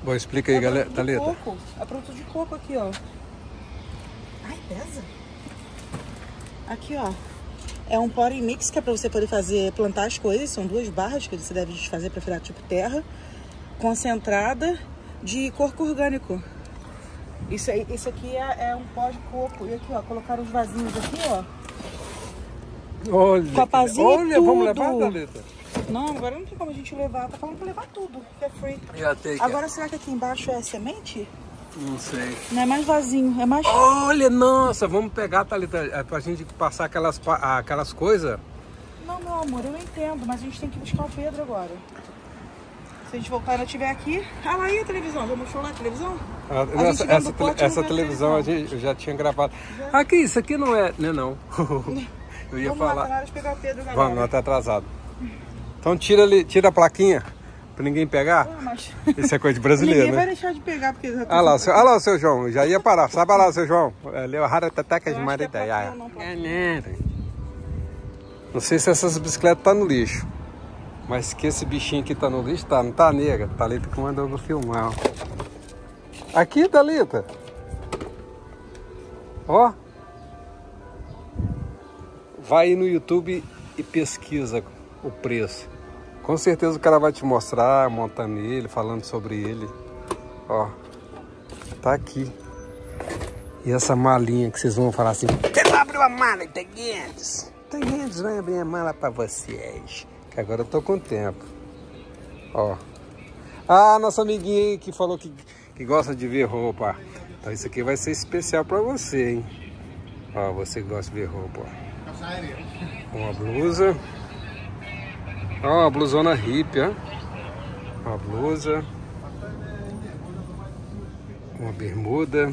Bom, explica aí, galera. Thalita. Coco. É produto de coco aqui, ó. Ai, pesa. Aqui, ó. É um potting mix que é pra você poder plantar as coisas. São 2 barras que você deve desfazer pra virar tipo terra. Concentrada de coco orgânico. Isso aqui é um pó de coco. E aqui, ó, colocaram os vasinhos aqui, ó. Olha, com a pazinha olha, tudo. vamos levar, Thalita? Não, agora não tem como a gente levar. Tá falando pra levar tudo, que é free. Já tem aqui. Agora, será que aqui embaixo é semente? Não sei. Não é mais vasinho, é mais... Olha, nossa, vamos pegar, Thalita, pra gente passar aquelas coisas. Não, meu amor, eu entendo, mas a gente tem que buscar o Pedro agora. Se a gente voltar e não estiver aqui... Ah, lá aí a televisão, já mostrou lá a televisão? Essa televisão eu já tinha gravado. Já. Aqui, isso aqui não é, né, não. Eu ia vamos falar. lá, tá na hora de pegar o Pedro, galera. Vamos, não tá atrasado. Então tira a plaquinha pra ninguém pegar. Mas... Isso é coisa de brasileiro, ninguém né? vai deixar de pegar, porque... Olha lá o seu João, já ia parar. Sabe lá o seu João? Leu a rara tateca de mar ideia. Não sei se essas bicicletas tá no lixo. Mas que esse bichinho aqui tá no lixo, tá? Não tá, nega? Thalita que mandou eu filmar. Aqui, Thalita. Ó. Vai aí no YouTube e pesquisa o preço. Com certeza o cara vai te mostrar, montando ele, falando sobre ele. Ó. Tá aqui. E essa malinha que vocês vão falar assim: você não abriu a mala, Integuentes? Integuentes vai abrir a mala pra vocês. Que agora eu tô com tempo. Ó. Ah, nossa amiguinha aí que falou que gosta de ver roupa. Então isso aqui vai ser especial pra você, hein? Ó, você que gosta de ver roupa. Uma blusa. Ó, uma blusona hippie, ó. Uma blusa. Uma bermuda.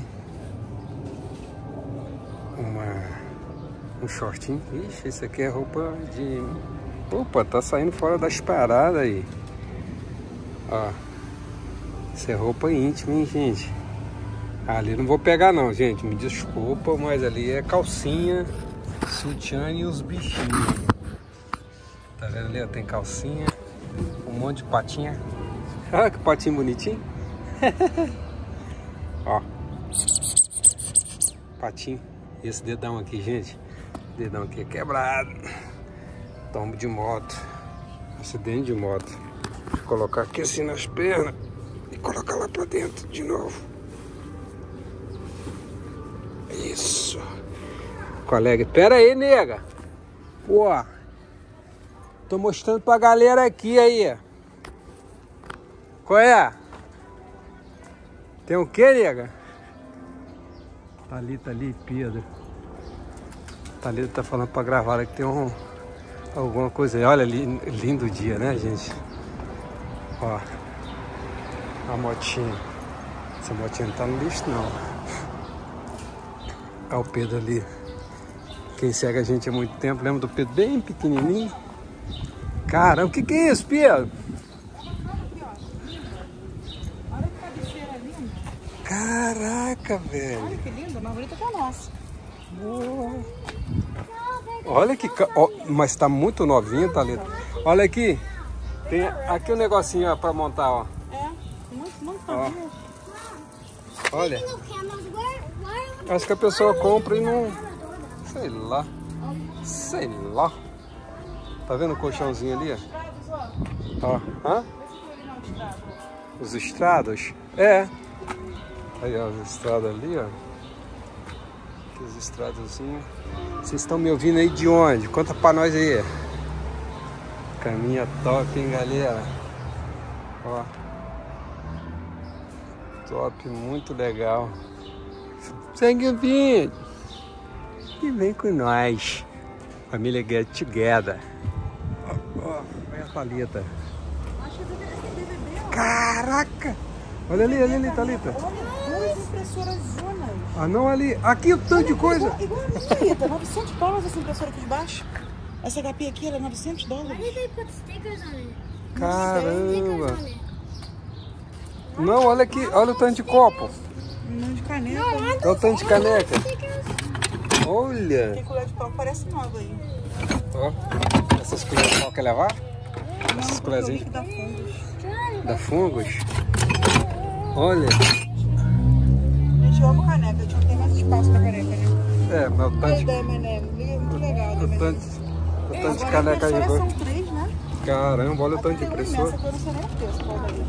Um shortinho. Ixi, isso aqui é roupa de... Opa, tá saindo fora das paradas aí. Ó. Isso é roupa íntima, hein, gente? Ali não vou pegar não, gente. Me desculpa, mas ali é calcinha, sutiã e os bichinhos. Tá vendo ali? Tem calcinha, um monte de patinha. Ah, que patinho bonitinho. Ó. Patinho. Esse dedão aqui, gente. Dedão aqui é quebrado. Tombo de moto. Acidente de moto. Vou colocar aqui assim nas pernas e colocar lá pra dentro de novo. Isso. Colega, pera aí, nega. Pô. Tô mostrando pra galera aqui aí. Qual é? Tem o que, nega? Thalita ali, Pedro. Thalita tá falando pra gravar que tem alguma coisa aí. Olha ali, lindo dia, né, gente? Ó. A motinha. Essa motinha não tá no lixo, não. Olha o Pedro ali. Quem segue a gente há muito tempo, lembra do Pedro bem pequenininho? Caramba, o que é isso, Pedro? Olha que cabeceira linda. Caraca, velho. Olha que linda, mais bonita que a nossa. Boa. Olha que... mas tá muito novinho, Thalita. Olha aqui. Tem aqui um negocinho ó, pra montar, ó. É, muito novinho. Olha. Acho que a pessoa compra e não... Sei lá. Sei lá. Tá vendo o colchãozinho ali, ó? Hã? Os estrados? É. Aí, ó, os estrados ali, ó. Aqui os estradozinhos. Vocês estão me ouvindo aí de onde? Conta pra nós aí. Caminha top, hein, galera? Ó. Top, muito legal. Segue o vídeo. E vem com nós. Família Get Together. Ó, olha a Thalita. Caraca! Olha ali, Thalita. Olha, 2 impressoras zonas. Ah, não, ali. Aqui o tanto de coisa. Igual a minha, Thalita. $900 essa impressora aqui de baixo. Essa HP aqui, ela é $900. Caramba. Não, olha aqui. Olha o tanto de copo. Um de caneta. Olha o tanto de caneca. Olha. Tem colher de pau que parece nova aí. Ó. Essas colheres de pau quer levar? Essas colherzinhas Da Fungos. da Fungos. Olha. Gente, eu amo caneca. A gente não tem mais espaço pra caneca, né? É, mas o tanto de... É muito legal. O tanto de caneca aí. São 3, né? Caramba, olha o tanto de impressora. Essa eu não sei nem o preço, qual daí.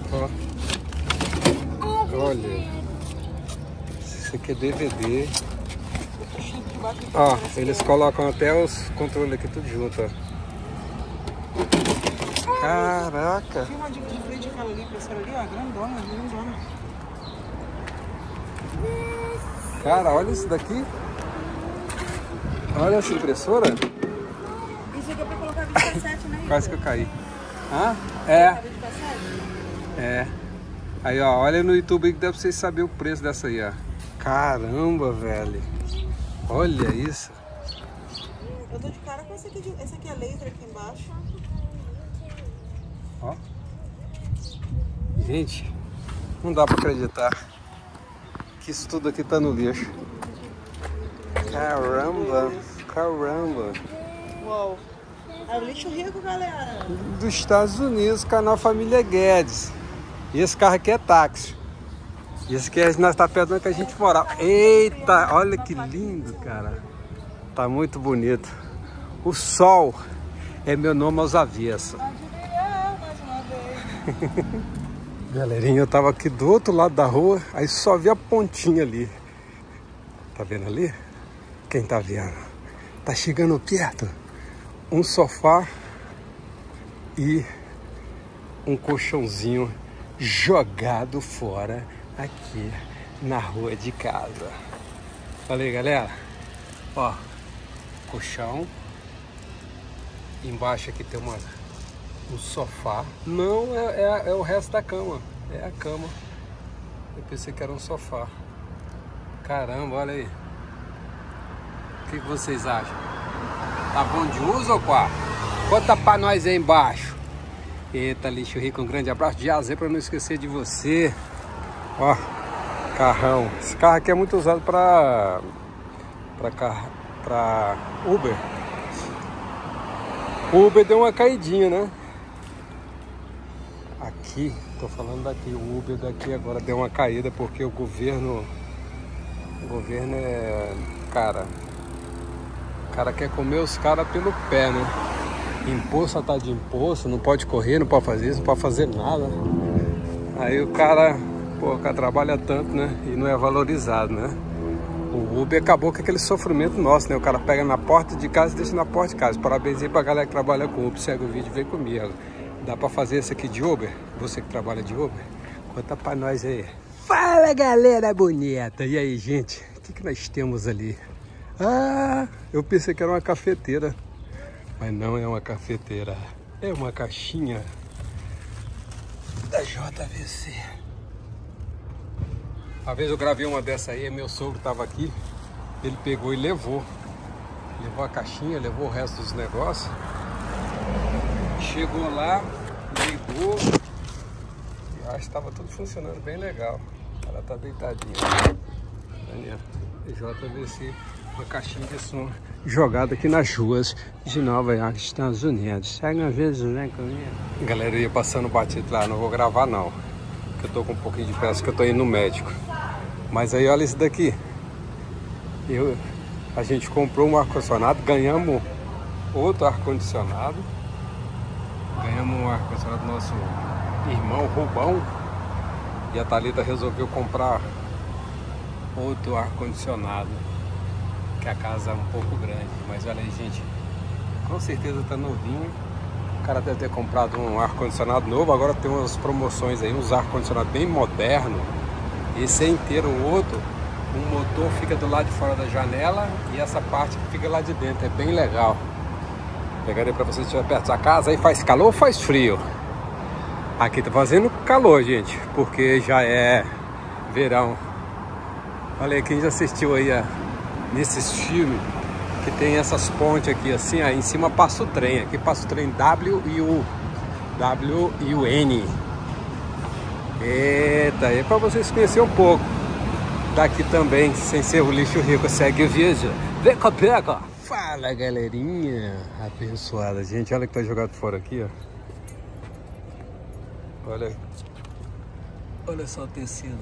Ó. Olha. Isso aqui é DVD. Ó, eles colocam até os controles aqui tudo junto, ó. Caraca! Tinha uma dica de frente aquela ali, impressora ali, ó, grandona. Cara, olha isso daqui. Olha essa impressora. Isso aqui é pra colocar vídeo cassete, né? Quase que eu caí. Ah? É. Vídeo cassete? É. Aí, ó, olha no YouTube aí que dá pra vocês saberem o preço dessa aí, ó. Caramba, velho. Olha isso. Eu tô de cara com esse aqui, esse aqui é laser aqui embaixo. Ó. Gente, não dá pra acreditar que isso tudo aqui tá no lixo. Caramba, caramba. Uau. É o lixo rico, galera. Dos Estados Unidos, canal Família Guedes. E esse carro aqui é táxi. E esse aqui nós tá perto onde a gente morava. Eita, olha que lindo, cara. Tá muito bonito. O sol é meu nome aos avessos. Galerinha, eu tava aqui do outro lado da rua, aí só vi a pontinha ali. Tá vendo ali? Quem tá vendo? Tá chegando perto. Um sofá e um colchãozinho jogado fora aqui na rua de casa. Olha aí, galera. Ó, colchão. Embaixo aqui tem um sofá. Não, é o resto da cama. É a cama. Eu pensei que era um sofá. Caramba, olha aí. O que vocês acham? Tá bom de uso ou qual? Conta pra nós aí embaixo. Eita, lixo rico, um grande abraço de AZ pra não esquecer de você. Ó, carrão. Esse carro aqui é muito usado pra Uber. O Uber deu uma caidinha, né? Aqui, tô falando daqui, o Uber daqui agora deu uma caída porque o governo é, cara, o cara quer comer os caras pelo pé, né? Imposto tá de imposto, não pode correr, não pode fazer isso, não pode fazer nada. Aí o cara trabalha tanto, né? E não é valorizado, né? O Uber acabou com aquele sofrimento nosso, né? O cara pega na porta de casa e deixa na porta de casa. Parabéns aí pra galera que trabalha com Uber. Segue o vídeo e vem comigo. Dá pra fazer esse aqui de Uber? Você que trabalha de Uber? Conta pra nós aí. Fala, galera bonita! E aí, gente? O que nós temos ali? Ah, eu pensei que era uma cafeteira. Mas não é uma cafeteira. É uma caixinha da JVC. Uma vez eu gravei uma dessa aí, meu sogro tava aqui, ele pegou e levou a caixinha, levou o resto dos negócios, chegou lá, ligou, e acho que estava tudo funcionando bem legal. Ela tá deitadinha, Daniel, JVC, uma caixinha de som jogada aqui nas ruas de Nova York, Estados Unidos. Segue uma vez, né, comigo? Galera, eu ia passando batido lá, não vou gravar não, porque eu tô com um pouquinho de pressa, que eu tô indo no médico. Mas aí olha isso daqui. A gente comprou um ar-condicionado, ganhamos outro ar-condicionado. Ganhamos um ar-condicionado do nosso irmão Rubão. E a Thalita resolveu comprar outro ar-condicionado. Que a casa é um pouco grande. Mas olha aí, gente. Com certeza tá novinho. O cara deve ter comprado um ar-condicionado novo. Agora tem umas promoções aí, uns ar-condicionado bem moderno. Esse é inteiro, o outro, o motor fica do lado de fora da janela e essa parte fica lá de dentro, é bem legal. Pegarei para você estiver perto da casa, aí faz calor ou faz frio? Aqui tá fazendo calor, gente, porque já é verão. Olha aí, quem já assistiu aí nesses filmes que tem essas pontes aqui assim, aí em cima passa o trem, aqui passa o trem W e o N. Eita, é para vocês conhecerem um pouco daqui também, sem ser o lixo rico. Segue o vídeo. Vem com a pega. Fala, galerinha abençoada. Gente, olha que tá jogado fora aqui, ó. Olha aí. Olha só o tecido.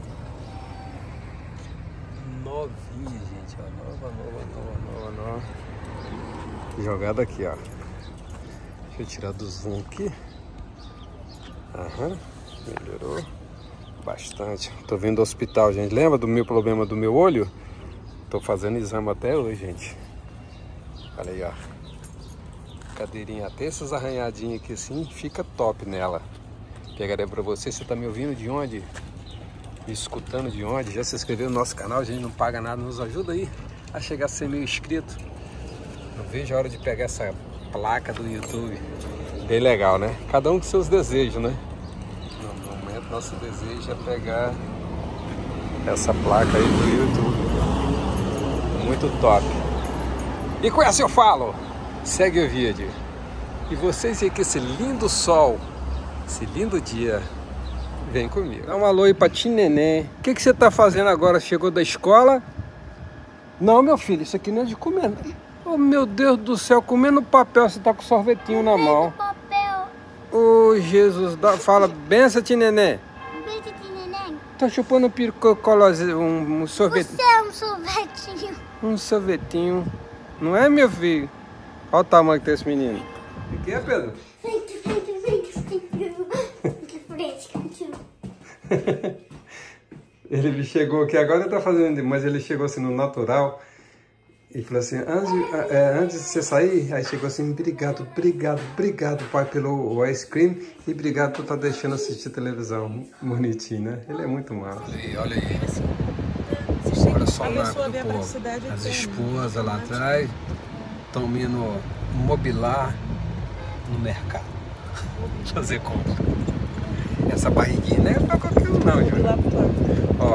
Novinha, gente. Ó. Nova. Jogada aqui, ó. Deixa eu tirar do zoom aqui. Aham. Melhorou bastante. Tô vindo do hospital, gente. Lembra do meu problema do meu olho? Tô fazendo exame até hoje, gente. Olha aí, ó. Cadeirinha, até essas arranhadinhas aqui assim, fica top nela. Pegarei pra você. Você tá me ouvindo de onde? Me escutando de onde? Já se inscreveu no nosso canal, a gente não paga nada, nos ajuda aí a chegar a ser 1000 inscritos. Não vejo a hora de pegar essa placa do YouTube. Bem legal, né? Cada um com seus desejos, né? No momento, nosso desejo é pegar essa placa aí do YouTube. Muito top. E com essa eu falo. Segue o vídeo. E vocês aí com esse lindo sol, esse lindo dia, vem comigo. Dá um alô aí pra Tineném. O que você tá fazendo agora? Chegou da escola? Não, meu filho, isso aqui não é de comer. Oh, meu Deus do céu, comendo papel, você tá com sorvetinho na mão. Papel. Oh, Jesus, fala, benção, Tineném. Benção, Tineném. Tá chupando um sorvete. Você é um sorvetinho. Um sorvetinho. Não é, meu filho? Olha o tamanho que tem esse menino. O que é, Pedro? Ele chegou aqui, agora ele tá fazendo, mas ele chegou assim no natural e falou assim, antes de você sair, aí chegou assim, obrigado, pai, pelo ice cream e obrigado por estar deixando assistir televisão. Bonitinho, né? Ele é muito massa. Olha aí. Olha só o marco do povo. As esposas lá atrás estão indo mobilar no mercado. Fazer compra. Essa barriguinha não é pra qualquer um não, Júlio. Ó.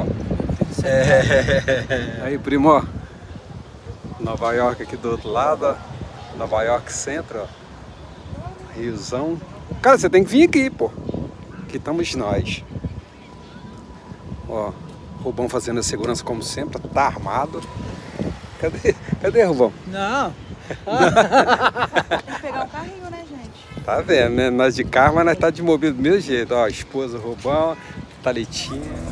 Aí, primo, ó. Nova York aqui do outro lado, ó. Nova York Centro, ó. Riozão. Cara, você tem que vir aqui, pô. Aqui estamos nós. Ó. Rubão fazendo a segurança como sempre, tá armado. Cadê Rubão? Não. Tem que pegar um carrinho, né, gente? Tá vendo, né? Nós de carro, mas nós tá de mobília do mesmo jeito. Ó, esposa Rubão, Thalitinha.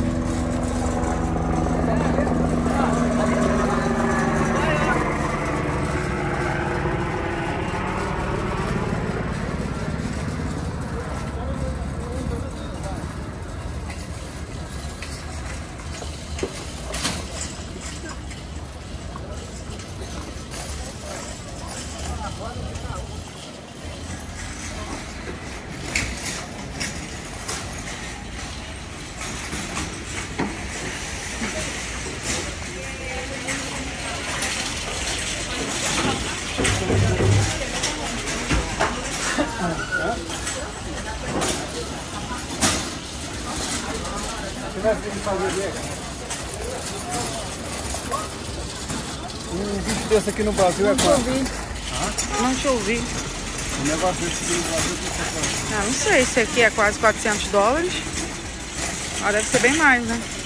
Um bicho desse aqui no Brasil é quanto? Não te ouvi. Um negócio desse aqui no Brasil é quanto? Não sei, esse aqui é quase $400. Ah, deve ser bem mais, né?